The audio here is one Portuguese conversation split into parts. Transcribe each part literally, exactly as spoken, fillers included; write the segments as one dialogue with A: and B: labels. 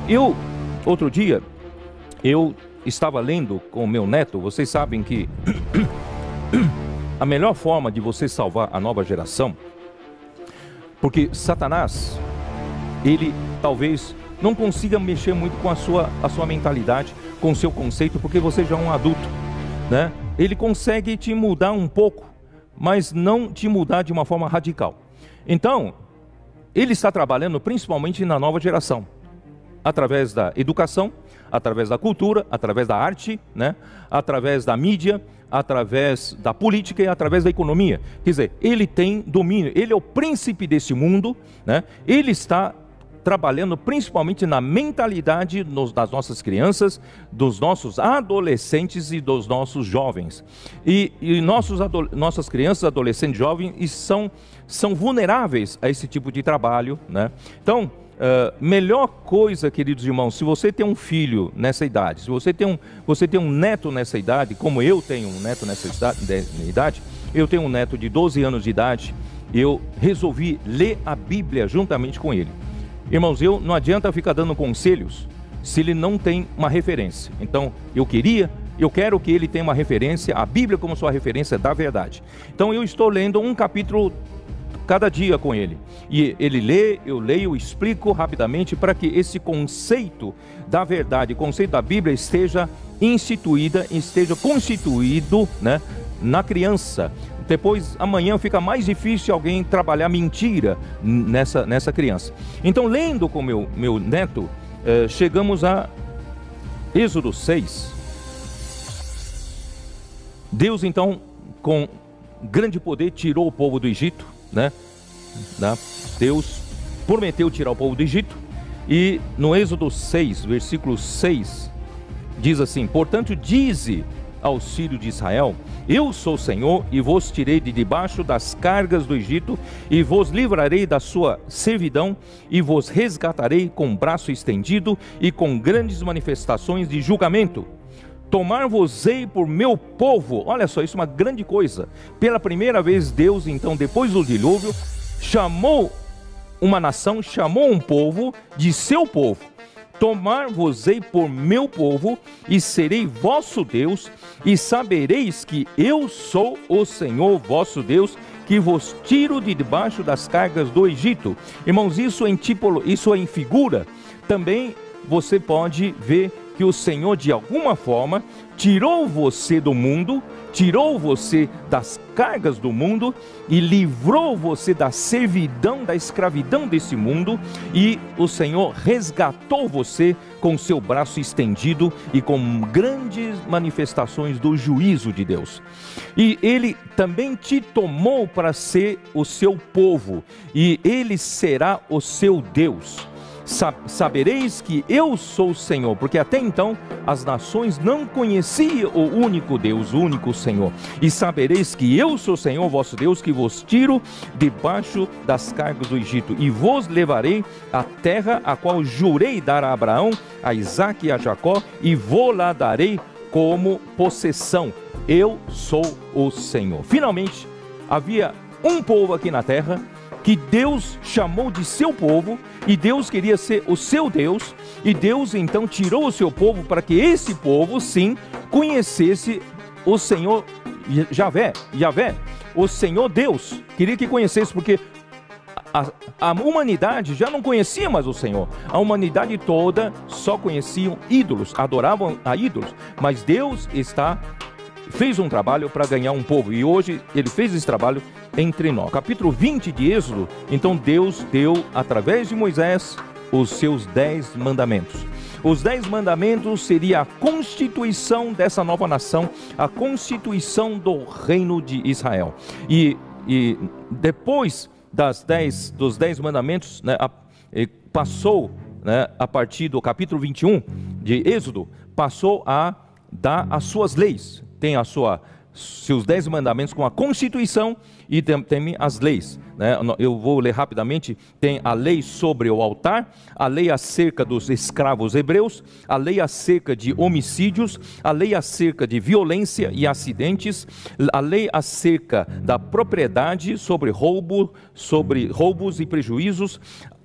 A: Eu, outro dia, eu estava lendo com o meu neto. Vocês sabem que a melhor forma de você salvar a nova geração, porque Satanás, ele talvez não consiga mexer muito com a sua, a sua mentalidade, com o seu conceito, porque você já é um adulto, né? Ele consegue te mudar um pouco, mas não te mudar de uma forma radical. Então, ele está trabalhando principalmente na nova geração, através da educação, através da cultura, através da arte, né? Através da mídia, através da política e através da economia. Quer dizer, ele tem domínio, ele é o príncipe desse mundo, né? Ele está trabalhando principalmente na mentalidade nos, das nossas crianças, dos nossos adolescentes e dos nossos jovens. E, e nossos nossas crianças, adolescentes e jovens são, são vulneráveis a esse tipo de trabalho, né? Então, Uh, melhor coisa, queridos irmãos, se você tem um filho nessa idade, se você tem um, você tem um neto nessa idade, como eu tenho um neto nessa idade, eu tenho um neto de doze anos de idade, eu resolvi ler a Bíblia juntamente com ele. Irmãos, eu não adianta ficar dando conselhos se ele não tem uma referência. Então, eu queria, eu quero que ele tenha uma referência, a Bíblia como sua referência da verdade. Então, eu estou lendo um capítulo cada dia com ele, e ele lê, eu leio, explico rapidamente para que esse conceito da verdade, conceito da Bíblia esteja instituída, esteja constituído, né, na criança. Depois, amanhã fica mais difícil alguém trabalhar mentira nessa, nessa criança. Então, lendo com meu, meu neto, eh, chegamos a Êxodo seis. Deus então, com grande poder, tirou o povo do Egito, né? Deus prometeu tirar o povo do Egito, e no Êxodo seis, versículo seis, diz assim: portanto, dize aos filhos de Israel: eu sou o Senhor, e vos tirei de debaixo das cargas do Egito, e vos livrarei da sua servidão, e vos resgatarei com o braço estendido e com grandes manifestações de julgamento. Tomar-vos-ei por meu povo. Olha só, isso é uma grande coisa. Pela primeira vez, Deus, então, depois do dilúvio, chamou uma nação, chamou um povo de seu povo. Tomar-vos-ei por meu povo, e serei vosso Deus, e sabereis que eu sou o Senhor vosso Deus, que vos tiro de debaixo das cargas do Egito. Irmãos, isso em tipo, isso em figura, também você pode ver que o Senhor, de alguma forma, tirou você do mundo, tirou você das cargas do mundo e livrou você da servidão, da escravidão desse mundo, e o Senhor resgatou você com seu braço estendido e com grandes manifestações do juízo de Deus. E Ele também te tomou para ser o seu povo, e Ele será o seu Deus. Sabereis que eu sou o Senhor, porque até então as nações não conheciam o único Deus, o único Senhor. E sabereis que eu sou o Senhor vosso Deus, que vos tiro debaixo das cargas do Egito, e vos levarei à terra a qual jurei dar a Abraão, a Isaque e a Jacó, e vou lá darei como possessão. Eu sou o Senhor. Finalmente, havia um povo aqui na terra que Deus chamou de seu povo, e Deus queria ser o seu Deus, e Deus então tirou o seu povo para que esse povo, sim, conhecesse o Senhor Javé, Javé, o Senhor Deus. Queria que conhecesse, porque a, a humanidade já não conhecia mais o Senhor. A humanidade toda só conheciam ídolos, adoravam a ídolos, mas Deus está... fez um trabalho para ganhar um povo, e hoje Ele fez esse trabalho entre nós. Capítulo vinte de Êxodo, então Deus deu, através de Moisés, os seus dez mandamentos. Os dez mandamentos seria a constituição dessa nova nação, a constituição do reino de Israel. E, e depois das dez, dos dez mandamentos, né, a, passou, né, a partir do capítulo vinte e um de Êxodo, passou a dar as suas leis. Tem a sua, seus dez mandamentos com a constituição, e tem, tem as leis, né? Eu vou ler rapidamente. Tem a lei sobre o altar, a lei acerca dos escravos hebreus, a lei acerca de homicídios, a lei acerca de violência e acidentes, a lei acerca da propriedade, sobre roubo, sobre roubos e prejuízos,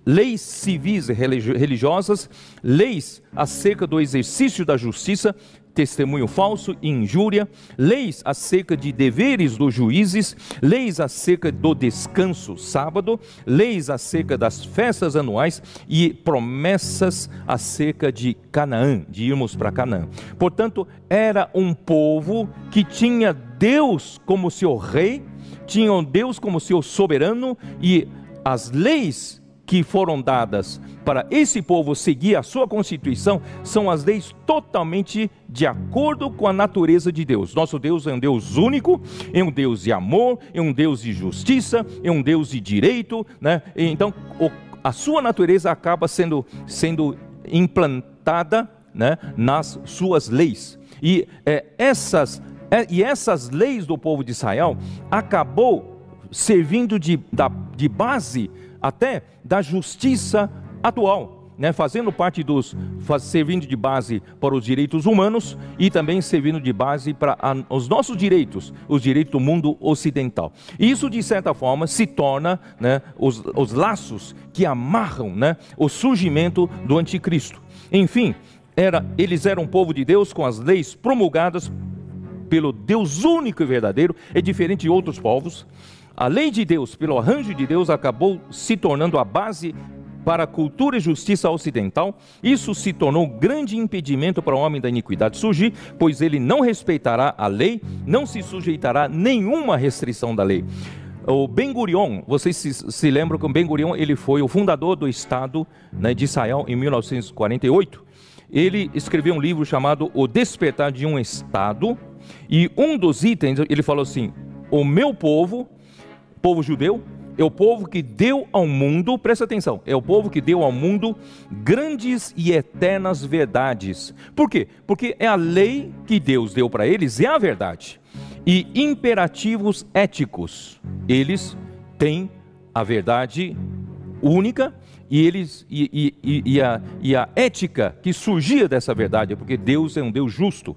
A: leis civis e religiosas, leis acerca do exercício da justiça, testemunho falso e injúria, leis acerca de deveres dos juízes, leis acerca do descanso sábado, leis acerca das festas anuais e promessas acerca de Canaã, de irmos para Canaã. Portanto, era um povo que tinha Deus como seu rei, tinha Deus como seu soberano, e as leis que foram dadas para esse povo seguir a sua constituição são as leis totalmente de acordo com a natureza de Deus. Nosso Deus é um Deus único, é um Deus de amor, é um Deus de justiça, é um Deus de direito, né? Então o, a sua natureza acaba sendo, sendo implantada, né, nas suas leis. E é, essas, é, e essas leis do povo de Israel acabou servindo de, da, de base até da justiça atual, né? Fazendo parte dos, faz, servindo de base para os direitos humanos e também servindo de base para a, os nossos direitos, os direitos do mundo ocidental. E isso, de certa forma, se torna, né, os, os laços que amarram, né, o surgimento do anticristo. Enfim, era, eles eram um povo de Deus com as leis promulgadas pelo Deus único e verdadeiro, é diferente de outros povos. A lei de Deus, pelo arranjo de Deus, acabou se tornando a base para a cultura e justiça ocidental. Isso se tornou um grande impedimento para o homem da iniquidade surgir, pois ele não respeitará a lei, não se sujeitará a nenhuma restrição da lei. O Ben Gurion, vocês se, se lembram que o Ben Gurion, ele foi o fundador do Estado, né, de Israel em mil novecentos e quarenta e oito. Ele escreveu um livro chamado O Despertar de um Estado, e um dos itens, ele falou assim: o meu povo, povo judeu, é o povo que deu ao mundo, presta atenção, é o povo que deu ao mundo grandes e eternas verdades. Por quê? Porque é a lei que Deus deu para eles, é a verdade. E imperativos éticos, eles têm a verdade única, e, eles, e, e, e, e, a, e a ética que surgia dessa verdade, porque Deus é um Deus justo.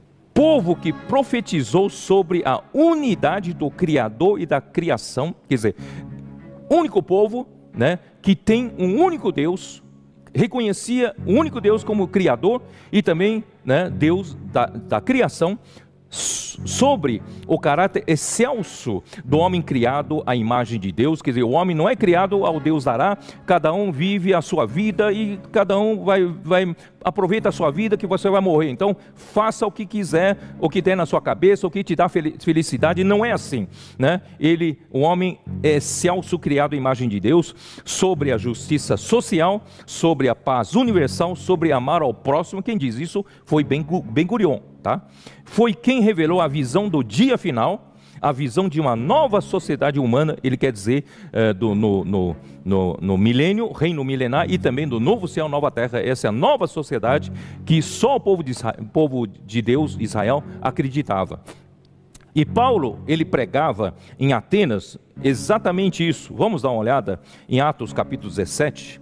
A: Povo que profetizou sobre a unidade do Criador e da criação, quer dizer, único povo, né, que tem um único Deus, reconhecia o único Deus como Criador e também, né, Deus da, da criação, sobre o caráter excelso do homem criado à imagem de Deus. Quer dizer, o homem não é criado ao Deus dará, cada um vive a sua vida e cada um vai, vai aproveita a sua vida que você vai morrer, então faça o que quiser, o que tem na sua cabeça, o que te dá felicidade. Não é assim, né? Ele, o homem é excelso, criado à imagem de Deus, sobre a justiça social, sobre a paz universal, sobre amar ao próximo. Quem diz isso foi Ben Gurion, tá? Foi quem revelou a visão do dia final, a visão de uma nova sociedade humana. Ele quer dizer é, do, no, no, no, no milênio, reino milenar, e também do novo céu, nova terra. Essa é a nova sociedade que só o povo de, Israel, povo de Deus, Israel, acreditava. E Paulo, ele pregava em Atenas exatamente isso. Vamos dar uma olhada em Atos capítulo dezessete.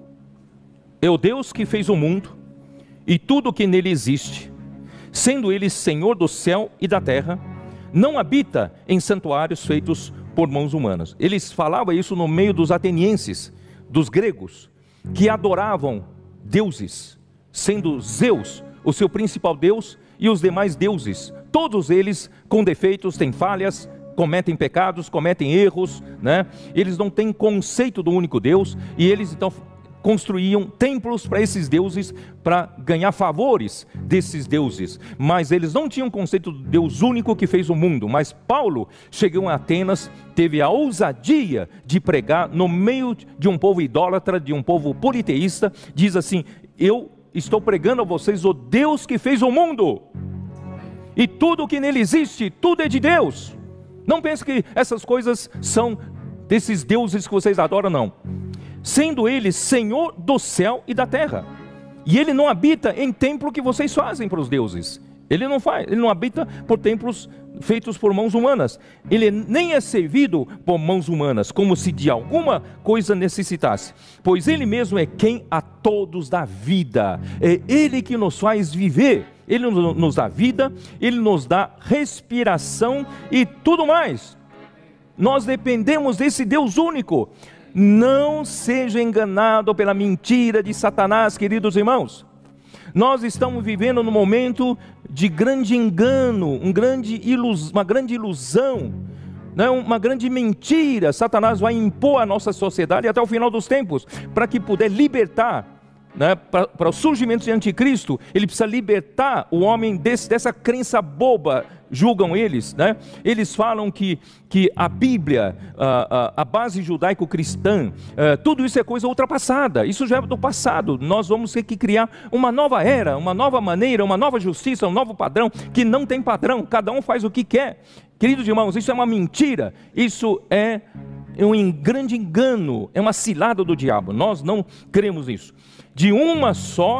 A: É o Deus que fez o mundo e tudo o que nele existe, sendo ele Senhor do céu e da terra, não habita em santuários feitos por mãos humanas. Eles falavam isso no meio dos atenienses, dos gregos, que adoravam deuses, sendo Zeus o seu principal deus e os demais deuses, todos eles com defeitos, têm falhas, cometem pecados, cometem erros, né? Eles não têm conceito do único Deus, e eles então construíam templos para esses deuses, para ganhar favores desses deuses, mas eles não tinham conceito do Deus único que fez o mundo. Mas Paulo chegou a Atenas, teve a ousadia de pregar no meio de um povo idólatra, de um povo politeísta. Diz assim: eu estou pregando a vocês o Deus que fez o mundo, e tudo o que nele existe, tudo é de Deus. Não pense que essas coisas são desses deuses que vocês adoram, não. Sendo ele Senhor do céu e da terra, e ele não habita em templo que vocês fazem para os deuses. Ele não faz, ele não habita por templos feitos por mãos humanas. Ele nem é servido por mãos humanas, como se de alguma coisa necessitasse, pois ele mesmo é quem a todos dá vida. É ele que nos faz viver. Ele nos dá vida, ele nos dá respiração e tudo mais. Nós dependemos desse Deus único. Não seja enganado pela mentira de Satanás, queridos irmãos. Nós estamos vivendo num momento de grande engano, um grande ilus, uma grande ilusão, né? Uma grande mentira. Satanás vai impor à nossa sociedade até o final dos tempos, para que puder libertar, né, para, para o surgimento de anticristo. Ele precisa libertar o homem desse, dessa crença boba, julgam eles, né? Eles falam que, que a Bíblia, a, a, a base judaico-cristã, uh, tudo isso é coisa ultrapassada, isso já é do passado. Nós vamos ter que criar uma nova era, uma nova maneira, uma nova justiça, um novo padrão, que não tem padrão, cada um faz o que quer. Queridos irmãos, isso é uma mentira, isso é um grande engano, é uma cilada do diabo. Nós não cremos nisso. De uma só,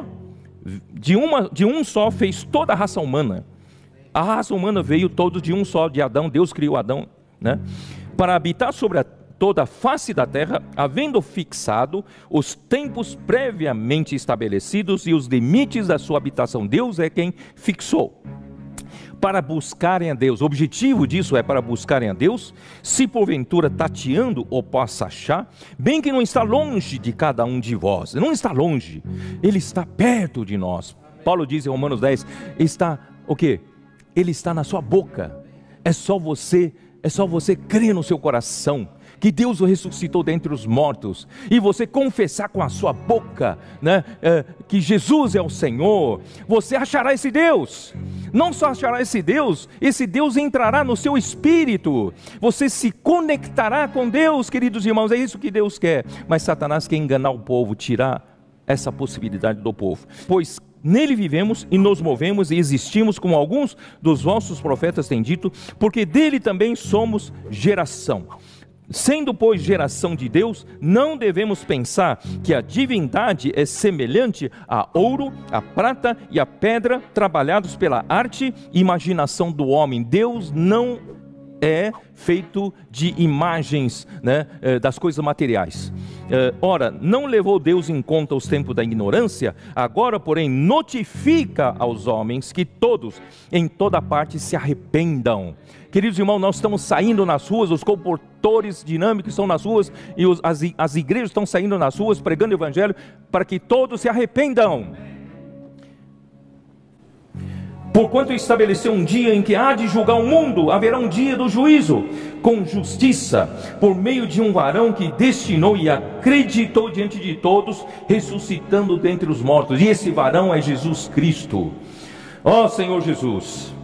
A: de, uma, de um só fez toda a raça humana. A raça humana veio todos de um só, de Adão. Deus criou Adão, né? Para habitar sobre a, toda a face da terra, havendo fixado os tempos previamente estabelecidos e os limites da sua habitação. Deus é quem fixou. Para buscarem a Deus, o objetivo disso é para buscarem a Deus, se porventura tateando ou possa achar, bem que não está longe de cada um de vós, não está longe, Ele está perto de nós. Paulo diz em Romanos dez, está o quê? Ele está na sua boca, é só você, é só você crer no seu coração, que Deus o ressuscitou dentre os mortos, e você confessar com a sua boca, né, é, que Jesus é o Senhor, você achará esse Deus. Não só achará esse Deus, esse Deus entrará no seu espírito, você se conectará com Deus, queridos irmãos, é isso que Deus quer. Mas Satanás quer enganar o povo, tirar essa possibilidade do povo, pois nele vivemos e nos movemos e existimos, como alguns dos vossos profetas têm dito, porque dele também somos geração. Sendo, pois, geração de Deus, não devemos pensar que a divindade é semelhante a ouro, a prata e a pedra, trabalhados pela arte e imaginação do homem. Deus não é feito de imagens, né, das coisas materiais. Ora, não levou Deus em conta os tempos da ignorância, agora, porém, notifica aos homens que todos, em toda parte, se arrependam. Queridos irmãos, nós estamos saindo nas ruas, os comportores dinâmicos estão nas ruas, e os, as, as igrejas estão saindo nas ruas, pregando o evangelho, para que todos se arrependam. Porquanto estabeleceu um dia em que há de julgar o mundo, haverá um dia do juízo, com justiça, por meio de um varão que destinou e acreditou diante de todos, ressuscitando dentre os mortos. E esse varão é Jesus Cristo. Ó Senhor Jesus,